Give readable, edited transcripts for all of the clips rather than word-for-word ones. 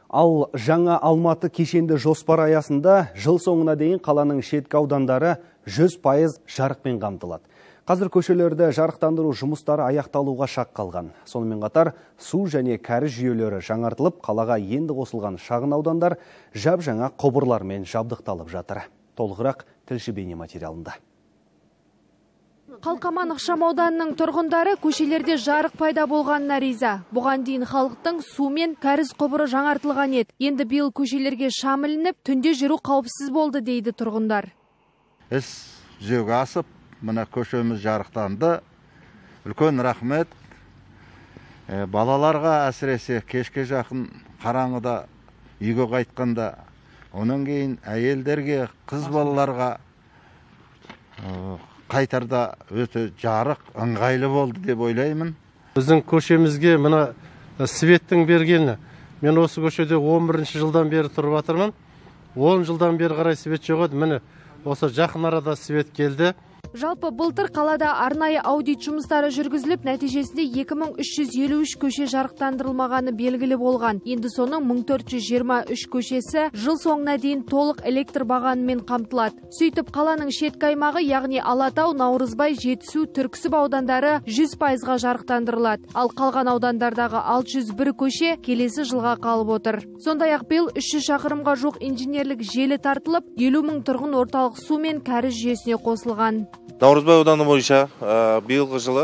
Ал жаңа Алматы кешенді жоспар аясында жыл соңына дейін қаланың шеткі аудандары 100% жарықпен қамтылады. Қазір көшелерді жарықтандыру жұмыстары аяқталуға шақ қалған. Сонымен қатар су және кәріз жүйелері жаңартылып, қалаға енді қосылған шағын аудандар жап-жаңа құбырлармен жабдықталып жатыр. Толығырақ тілші бейне материалында. Қалқаман ықшамауданының тұрғындары көшелерде жарық пайда болғанына риза. Бұған дейін халықтың су мен кәріз құбыры жаңартылған еді. Енді биыл көшелерге шам ілініп, түнде жүру қауіпсіз болды дейді тұрғындар. Іс жүзеге асып, мына көшеміз жарықтанды. Үлкен рахмет. Балаларға әсіресе кешке жақын қараңғыда үйге қайтқанда, онан кейін әйелдерге, қыз балаларға қайтарда өте жарық, ыңғайлы болды деп ойлаймын. Біздің көшемізге мына светтің бергені. Мен осы көшеде 11-ші жылдан бері тұрып жатырмын. 10 жылдан бері қарай свет жоқ еді. Міне осы жақын арада свет келді. Жалпы былтыр қалада арнайы аудит жұмыстары жүргізіліп, нәтижесінде 2353 көше жарықтандырылмағаны белгілі болған. Енді соның 1423 көшесі жыл соңына дейін толық электр бағанымен қамтылады. Сөйтіп қаланың шеткі аймағы, яғни Алатау, Наурызбай, Жетісу, Түрксіб аудандары 100%-ға жарықтандырылады. Ал қалған аудандардағы 601 көше келесі жылға қалып отыр. Сондай-ақ биыл 300 шақырымға жоқ инженерлік желі тартылып, 50 мың тұрғын орталық су мен кәріз жүйесіне қосылған. Наурызбай ауданы бойынша биылғы жылы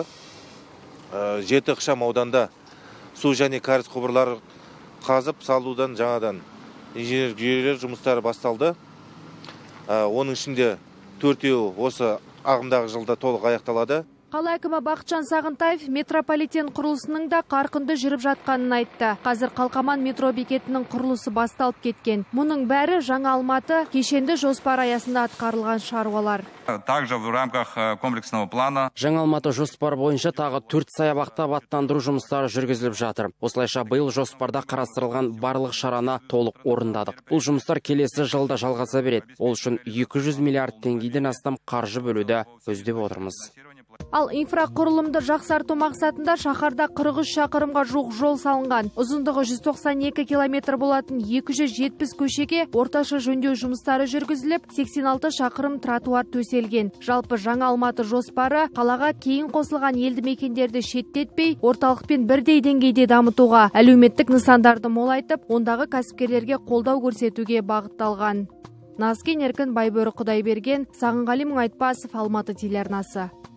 7 ықшам ауданда су және кәріз құбырлары қазып салудан жаңадан инженерлік жүйелер жұмыстары басталды. Оның ішінде 4-еуі осы ағымдағы жылда толық аяқталады. Қала әкімі Бақытжан Сағынтаев метрополитен құрылысының да қарқынды жүріп жатқанын айтты. Қазір Қалқаман метро бекетінің құрылысы басталып кеткен. Мұның бәрі жаңа Алматы кешенді жоспар аясында атқарылған шаруалар. Также в рамках комплексного плана. Жаңа Алматы жоспар бойынша тағы 4 саябақта абаттандыру жұмыстары жүргізіліп жатыр. Осылайша биыл жоспарда қарастырылған барлық шараны толық орындадық. Бұл жұмыстар келесі жылда жалғаса береді. Ол үшін 200 миллиард теңгеден астам қаржы бөлуді көздеп отырмыз. Ал инфрақұрылымды жақсарту мақсатында шаһарда 43 шақырымға жуық жол салынған. Ұзындығы 192 километр болатын 270 көшеге орташа жөндеу жұмыстары жүргізіліп, 86 шақырым тротуар төселген. Жалпы жаңа Алматы жоспары қалаға кейін қосылған елді мекендерді шеттетпей, орталықпен бірдей деңгейде дамытуға, әлеуметтік нысандарды молайтып, ондағы кәсіпкерлерге қолдау көрсетуге бағытталған. Назкен Еркін, Байбөрі Құдайберген, Сағынғали Мұңайтпасов, Алматы телеарнасы.